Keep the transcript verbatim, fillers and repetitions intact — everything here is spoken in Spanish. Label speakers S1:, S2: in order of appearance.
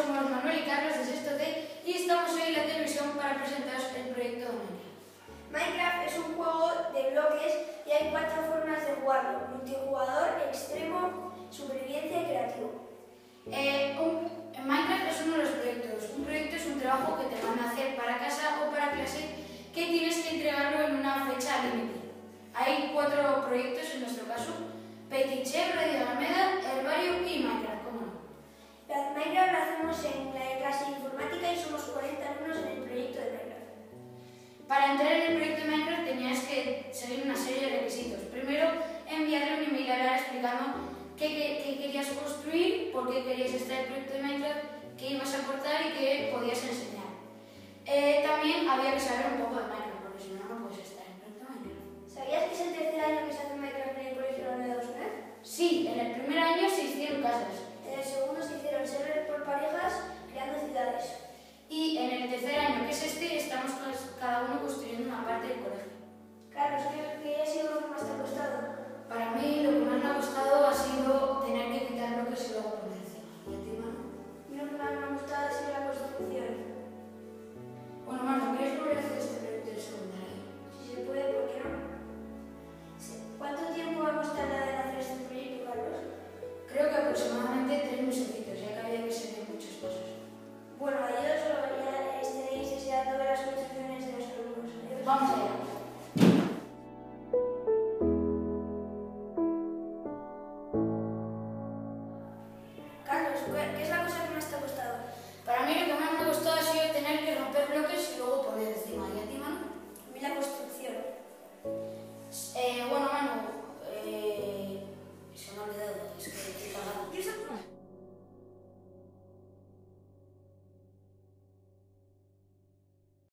S1: somos Manuel y Carlos de sexto C y estamos hoy en la televisión para presentaros el proyecto de Minecraft.
S2: Minecraft es un juego de bloques y hay cuatro formas de jugarlo: multijugador, extremo, supervivencia y creativo.
S1: Eh, un, Minecraft es uno de los proyectos. Un proyecto es un trabajo que te van a hacer para casa o para clase que tienes que entregarlo en una fecha límite. Hay cuatro proyectos en nuestro caso: Petiche, Radio Alameda, Herbario y Minecraft, ¿cómo no?
S2: La Minecraft lo hacemos en la clase de informática y somos cuarenta alumnos en el proyecto de Minecraft.
S1: Para entrar en el proyecto de Minecraft tenías que seguir una serie de requisitos. Primero, enviarle un email a Lara explicando qué, qué, qué querías construir, por qué querías estar en el proyecto de Minecraft, qué ibas a aportar y qué podías enseñar. Eh, también había que saber un poco de Minecraft, porque si no, no puedes estar en el proyecto de Minecraft.
S2: ¿Sabías que es el tercer año que se hace Minecraft en el colegio de la dos net?
S1: Sí, en el primer año se hicieron casas.
S2: En el segundo se hicieron servers por parejas creando ciudades.
S1: Y en el tercer año, que es este, estamos cada uno construyendo una parte del colegio.
S2: Carlos, ¿qué, qué ha sido lo que más te ha costado?
S1: Para mí, lo que más me ha costado ha sido tener que quitar bloques y luego poner encima. ¿Y a ti, Manu?
S2: A mí lo que más me ha gustado ha sido la construcción.
S1: Bueno, Manu, ¿quieres volver a hacer este proyecto de secundaria?
S2: Si se puede, ¿por qué no? ¿Cuánto tiempo hemos tardado en hacer este proyecto, Carlos?
S1: Creo que aproximadamente tres mesecitos, ya que había que seguir muchos pasos.
S2: Bueno, adiós, ya estaréis deseando ver las construcciones de los alumnos. Adiós.
S1: Vamos allá.
S2: Carlos, ¿qué es la